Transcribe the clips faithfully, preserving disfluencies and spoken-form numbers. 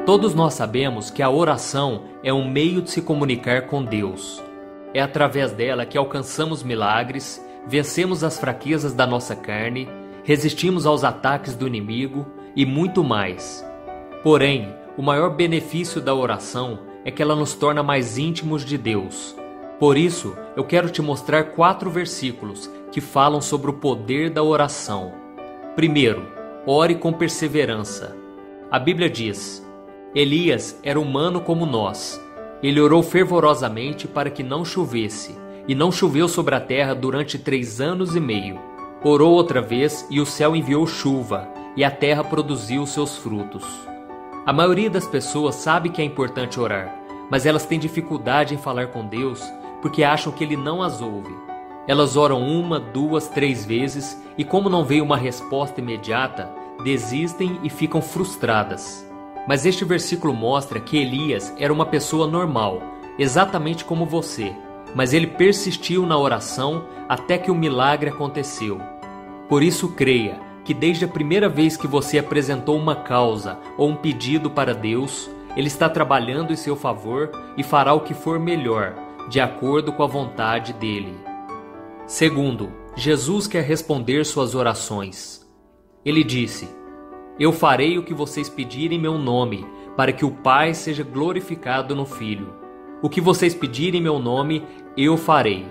Todos nós sabemos que a oração é um meio de se comunicar com Deus. É através dela que alcançamos milagres, vencemos as fraquezas da nossa carne, resistimos aos ataques do inimigo e muito mais. Porém, o maior benefício da oração é que ela nos torna mais íntimos de Deus. Por isso, eu quero te mostrar quatro versículos que falam sobre o poder da oração. Primeiro, ore com perseverança. A Bíblia diz: Elias era humano como nós. Ele orou fervorosamente para que não chovesse, e não choveu sobre a terra durante três anos e meio. Orou outra vez e o céu enviou chuva, e a terra produziu seus frutos. A maioria das pessoas sabe que é importante orar, mas elas têm dificuldade em falar com Deus porque acham que Ele não as ouve. Elas oram uma, duas, três vezes e, como não veio uma resposta imediata, desistem e ficam frustradas. Mas este versículo mostra que Elias era uma pessoa normal, exatamente como você, mas ele persistiu na oração até que o milagre aconteceu. Por isso creia que desde a primeira vez que você apresentou uma causa ou um pedido para Deus, Ele está trabalhando em seu favor e fará o que for melhor, de acordo com a vontade dele. Segundo, Jesus quer responder suas orações. Ele disse: Eu farei o que vocês pedirem em meu nome, para que o Pai seja glorificado no Filho. O que vocês pedirem em meu nome, eu farei.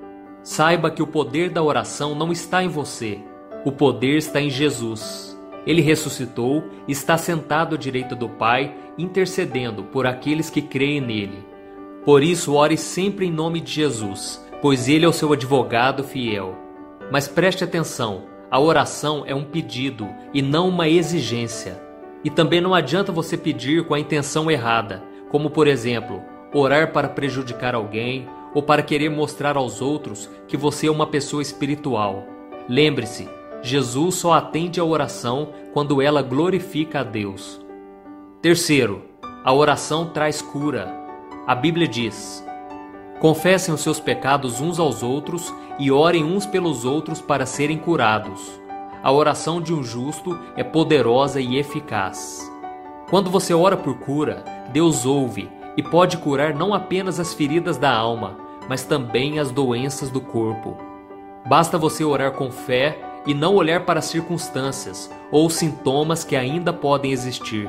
Saiba que o poder da oração não está em você. O poder está em Jesus. Ele ressuscitou e está sentado à direita do Pai, intercedendo por aqueles que creem nele. Por isso, ore sempre em nome de Jesus, pois Ele é o seu advogado fiel. Mas preste atenção, a oração é um pedido e não uma exigência. E também não adianta você pedir com a intenção errada, como por exemplo, orar para prejudicar alguém ou para querer mostrar aos outros que você é uma pessoa espiritual. Lembre-se, Jesus só atende a oração quando ela glorifica a Deus. Terceiro, a oração traz cura. A Bíblia diz: Confessem os seus pecados uns aos outros e orem uns pelos outros para serem curados. A oração de um justo é poderosa e eficaz. Quando você ora por cura, Deus ouve e pode curar não apenas as feridas da alma, mas também as doenças do corpo. Basta você orar com fé e não olhar para as circunstâncias ou sintomas que ainda podem existir.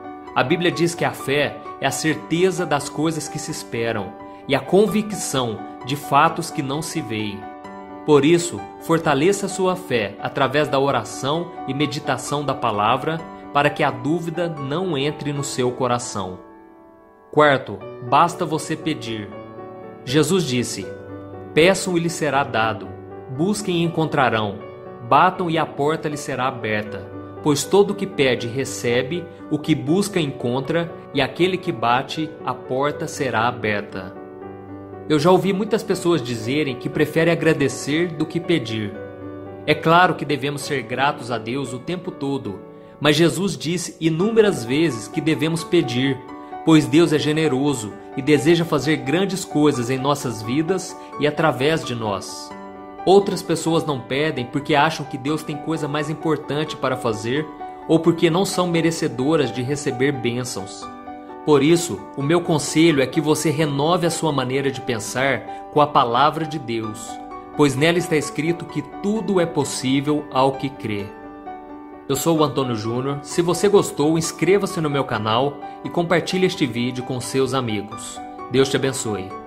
A Bíblia diz que a fé é a certeza das coisas que se esperam e a convicção de fatos que não se veem. Por isso, fortaleça sua fé através da oração e meditação da palavra para que a dúvida não entre no seu coração. Quarto, basta você pedir. Jesus disse: Peçam e lhes será dado, busquem e encontrarão, batam e a porta lhes será aberta. Pois todo o que pede recebe, o que busca encontra, e aquele que bate, a porta será aberta. Eu já ouvi muitas pessoas dizerem que preferem agradecer do que pedir. É claro que devemos ser gratos a Deus o tempo todo, mas Jesus disse inúmeras vezes que devemos pedir, pois Deus é generoso e deseja fazer grandes coisas em nossas vidas e através de nós. Outras pessoas não pedem porque acham que Deus tem coisa mais importante para fazer ou porque não são merecedoras de receber bênçãos. Por isso, o meu conselho é que você renove a sua maneira de pensar com a palavra de Deus, pois nela está escrito que tudo é possível ao que crê. Eu sou o Antônio Júnior. Se você gostou, inscreva-se no meu canal e compartilhe este vídeo com seus amigos. Deus te abençoe.